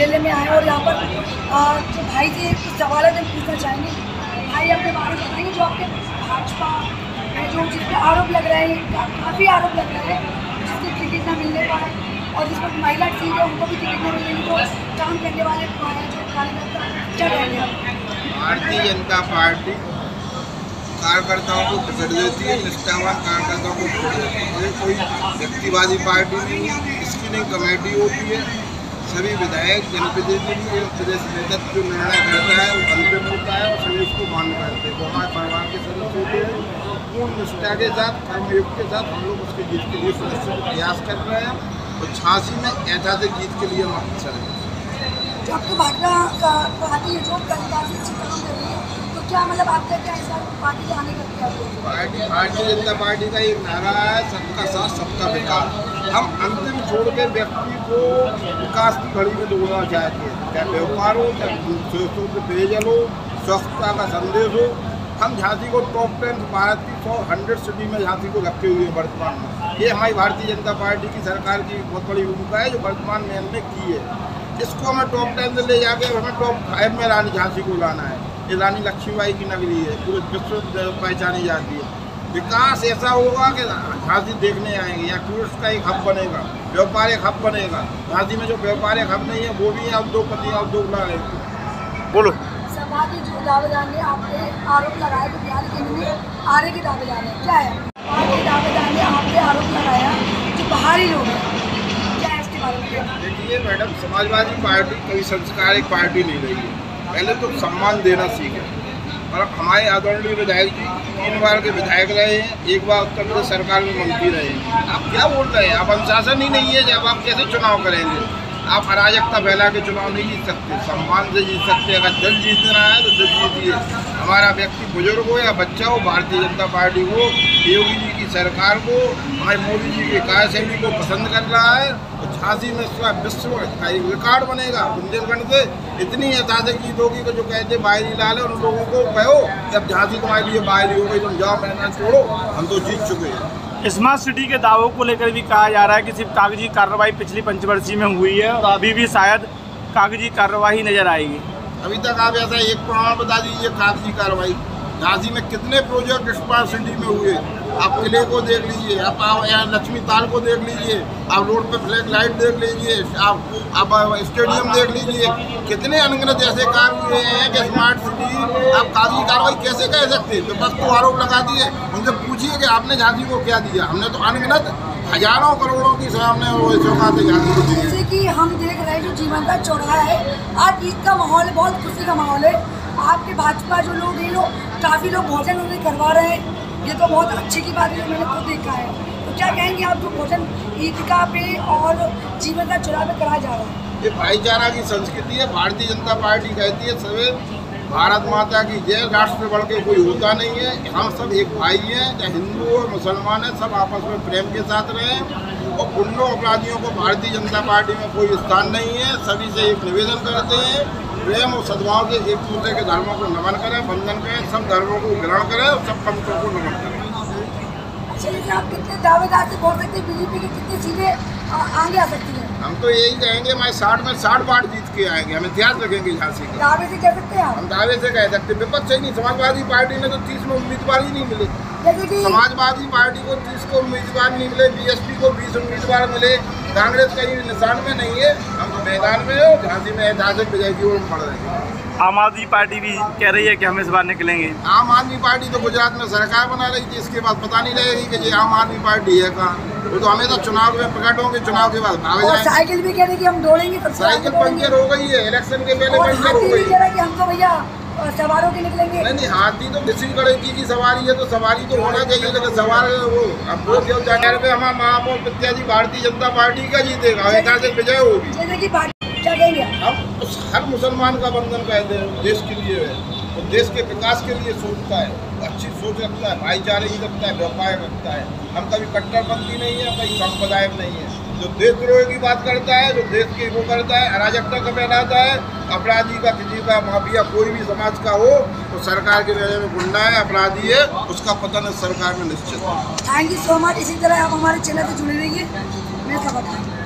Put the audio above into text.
मेले में आए और यहाँ पर जो भाई जी कुछ सवाल है जो पूछना चाहेंगे। भाई अपने बारे में बताएंगे जो आपके भाजपा जो जिस पर आरोप लग रहे हैं, काफ़ी आरोप लग रहे हैं, जिससे टिकट न मिलने पाए और जिस पर महिला सीट है उनको भी टिकट न मिलेगी, तो काम करने वाले जो कार्यकर्ता क्या कहेंगे? भारतीय जनता पार्टी कार्यकर्ताओं को टिकट देती है, निष्ठावान कार्यकर्ताओं को टिकट देती है। कोई व्यक्तिवादी पार्टी नहीं है, इसकी नहीं कमेटी होती है। सभी विधायक जनप्रतिनिधि और प्रदेश नेतृत्व जो निर्णय करता है वो अंतिम होता है और सभी उसको मान्य करते हैं। वो हमारे परिवार के सदस्य होते हैं। पूर्ण निष्ठा के साथ, कर्मयोग के साथ हम लोग उसके जीत के लिए सुनिश्चित प्रयास कर रहे हैं और झांसी में ऐतिहासिक जीत के लिए हम अग्रसर हैं। जब तो भाजपा का पार्टी जो काफ़ी अच्छी काम कर रही है, तो क्या मतलब आपका क्या ऐसा पार्टी आने का क्या भारतीय जनता पार्टी का एक नारा है, सबका साथ सबका विकास। हम अंतिम छोड़ के व्यक्ति को विकास की घड़ी में दौड़ना चाहते हैं, चाहे व्यापार हो, चाहे शुद्ध पेयजल हो, स्वच्छता का संदेश हो। हम झांसी को टॉप 10 भारत की 100 सिटी में झांसी को रखे हुए हैं वर्तमान में। ये हमारी भारतीय जनता पार्टी की सरकार की बहुत बड़ी भूमिका है जो वर्तमान में हमने की है। इसको हमें टॉप 10 में ले जाके हमें टॉप 5 में रानी झांसी को लाना है। ये रानी लक्ष्मीबाई की नगरी है, पूरे विश्व पहचानी जाती है। विकास ऐसा होगा कि झांसी देखने आएंगे, या टूरिस्ट का एक हब बनेगा, व्यापारिक हब बनेगा। झांसी में जो व्यापारिक हब नहीं है वो भी है, उद्योगपति उद्योग ला रहे हैं। बोलो। समाजी जो दावेदार ने आपने आरोप लगाया कि बिहार के लिए आरे के दावेदार है, क्या है? के दावेदार ने आपने आरोप लगाया कि बाहरी लोग हैं, क्या है इसके बारे में? देखिए मैडम, समाजवादी पार्टी कोई संस्कारिक पार्टी नहीं रही है। पहले तो सम्मान देना सीखे। और अब हमारे आदरणीय विधायक जी 3 बार के विधायक रहे हैं, 1 बार उत्तर प्रदेश सरकार में मंत्री रहे हैं। आप क्या बोल रहे हैं? आप अनुशासन ही नहीं है। जब आप कैसे चुनाव करेंगे? आप अराजकता फैला के चुनाव नहीं जीत सकते, सम्मान से जीत सकते। अगर दिल जीतना है तो दिल जीतिए। हमारा व्यक्ति बुजुर्ग हो या बच्चा हो, भारतीय जनता पार्टी को, योगी जी की सरकार को, हमारे मोदी जी की कार्यशैली को पसंद कर रहा है। तो झांसी में इसका विश्व का एक रिकॉर्ड बनेगा। बुंदेलखंड से इतनी ऐतिहासिक जीत होगी कि जो कहते बाहरी लाल है उन लोगों को कहो जब झांसी तुम्हारे लिए बाहरी हो गई, तुम जाओ मैदान छोड़ो, हम तो जीत चुके हैं। स्मार्ट सिटी के दावों को लेकर भी कहा जा रहा है कि सिर्फ कागजी कार्रवाई पिछली पंचवर्षीय में हुई है और अभी भी शायद कागजी कार्रवाई नजर आएगी। अभी तक आप ऐसा एक प्रमाण बता दीजिए कागजी कार्रवाई। झांसी में कितने प्रोजेक्ट स्मार्ट सिटी में हुए? आप किले को देख लीजिए, आप लक्ष्मी ताल को देख लीजिए, आप रोड पे फ्लैग लाइट देख लीजिए, आप स्टेडियम देख लीजिए। कितने अनगिनत ऐसे कार्य हुए हैं कि स्मार्ट सिटी आप कागजी कार्रवाई कैसे कह सकते? तो बस तो आरोप लगा दिए। उनसे पूछिए कि आपने झांसी को क्या दिया। हमने तो अनगिनत हजारों करोड़ों की सामने वो सौगातें झांसी को दी। जैसे कि हम देख रहे हैं जो जीवंता चौराहा है, आज ईद का माहौल है, बहुत खुशी का माहौल है। आपके भाजपा जो लोग हैं, लोग काफ़ी लोग भोजन उन्हें करवा रहे हैं, ये तो बहुत अच्छी की बात है, मैंने खुद देखा है। तो क्या कहेंगे आप जो भोजन ईदगाह पे और जीवंता चौराहा पे कराया जा रहा है? ये भाईचारा की संस्कृति है। भारतीय जनता पार्टी कहती है सभी भारत माता की जय, राष्ट्र से बढ़ के कोई होता नहीं है। हम सब एक भाई हैं, चाहे हिंदू और मुसलमान हैं, सब आपस में प्रेम के साथ रहें। और गुंडों अपराधियों को भारतीय जनता पार्टी में कोई स्थान नहीं है। सभी से एक निवेदन करते हैं, प्रेम और सद्भाव से एक दूसरे के धर्मों को नमन करें, वंदन करें, सब धर्मों को ग्रहण करें और सब पंथों को नमन करें। अच्छा, आप कितने दावेदार से बोल सकते हैं बीजेपी की कितनी सीटें आगे आ सकती हैं? हम तो यही कहेंगे, मैं 60 में 60 बार जीत के आएंगे। हम इतिहास रखेंगे झांसी का। दावे से कह सकते हैं आप? हम दावे से कह सकते। विपक्ष ही नहीं, समाजवादी पार्टी में तो 30 में उम्मीदवार ही नहीं मिले। समाजवादी पार्टी को 30 को उम्मीदवार नहीं मिले, बीएसपी को 20 उम्मीदवार मिले, कांग्रेस कहीं निशान में नहीं है। हम तो मैदान में हो, झांसी में ऐतिहासिक विजय की ओर बढ़ रहे हैं। आम आदमी पार्टी भी कह रही है कि हम इस बार निकलेंगे। आम आदमी पार्टी तो गुजरात में सरकार बना रही थी, इसके बाद पता नहीं रहेगी कि ये आम आदमी पार्टी है कहाँ। वो तो हमें तो चुनाव में प्रकट होंगे, चुनाव के बाद भाग जाएंगे। साइकिल भी कह रही कि हम दौड़ेंगे, साइकिल पंचर हो गई है, इलेक्शन के पहले पंचर हो गई है। हम तो भैया सवारों के निकलेंगे। नहीं, हाथी तो किसी गणेश की सवारी है, तो सवारी तो होना चाहिए, लेकिन सवार वो अब वो जो जाकर पे हमारा महापौर प्रत्याशी भारतीय जनता पार्टी का जीतेगा, ऐतिहासिक विजय होगी। जैसे कि क्या कहेंगे हम हर मुसलमान का बंधन कहते हैं, देश के लिए है, वो देश के विकास के लिए सोचता है, अच्छी सोच रखता है, भाईचारे की रखता है, व्यापार रखता है। हम कभी कट्टरपंथी नहीं है, कभी सांप्रदायिक नहीं है। जो देशद्रोह की बात करता है, जो देश की वो करता है, अराजकता का फैलाता है, अपराधी का, किसी का माफिया कोई भी समाज का हो, तो सरकार के नजर में गुंडा है, अपराधी है, उसका पतन सरकार में निश्चित है। Thank you so much. इसी तरह आप हमारे चैनल से जुड़े रहिए। मैं सब